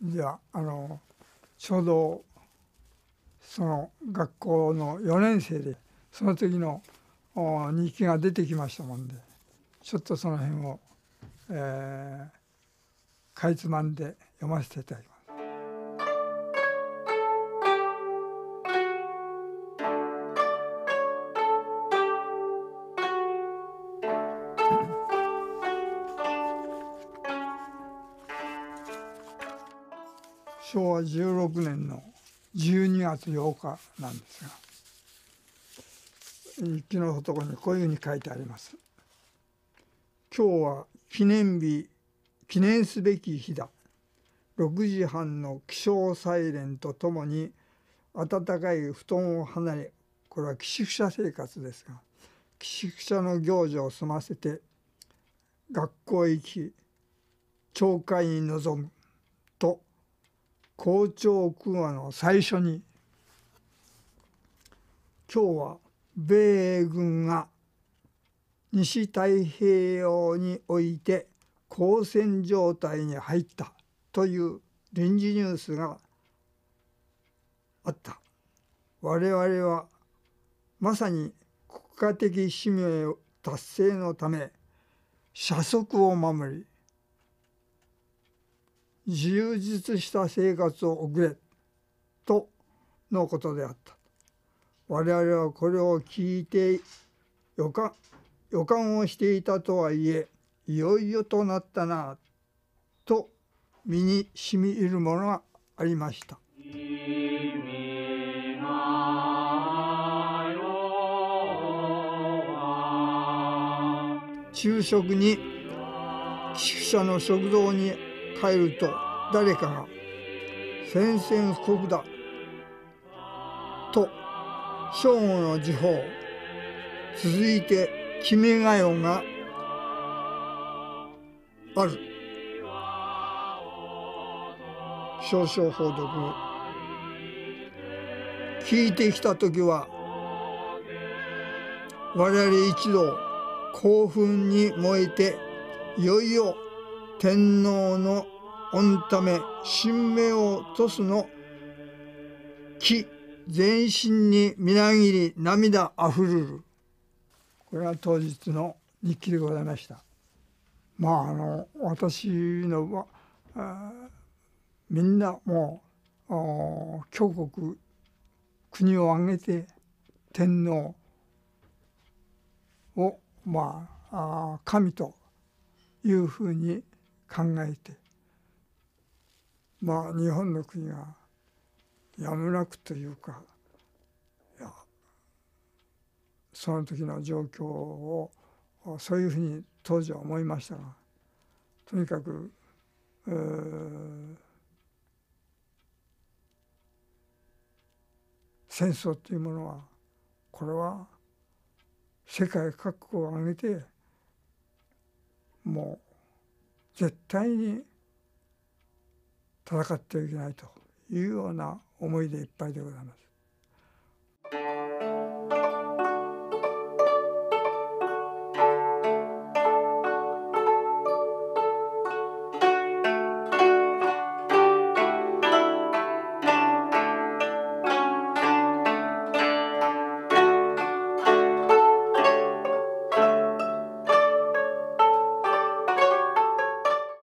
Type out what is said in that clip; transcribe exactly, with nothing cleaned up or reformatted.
じゃあ、あのちょうどその学校のよねん生でその時の日記が出てきましたもんで、ちょっとその辺を、えー、かいつまんで読ませていただきます。しょうわじゅうろくねんのじゅうにがつようかなんですが、日記のところにこういうふうに書いてあります。今日は記念日、記念すべき日だ。ろくじはんの起床サイレンとともに暖かい布団を離れ、これは寄宿舎生活ですが、寄宿舎の行事を済ませて学校へ行き、朝会に臨むと校長講話の最初に、今日は米軍が西太平洋において交戦状態に入ったという臨時ニュースがあった。我々はまさに国家的使命達成のため社則を守り、充実した生活を送れとのことであった。我々はこれを聞いて予感、予感をしていたとはいえ、いよいよとなったなと身にしみ入るものがありました。昼食に寄宿舎の食堂に帰ると、誰かが宣戦布告だと正午の時報、続いて決めが代がある。少々報読。聞いてきたときは我々一同興奮に燃えて、いよいよ天皇の御ため神明をとすの気全身にみなぎり涙あふるる。これは当日の日記でございました。まああの私のはみんなもう強国国を挙げて天皇をまあ神というふうに考えて、まあ日本の国がやむなくというか、いやその時の状況をそういうふうに当時は思いましたが、とにかく、えー、戦争というものはこれは世界各国を挙げてもう絶対に戦ってはいけないというような思いでいっぱいでございます。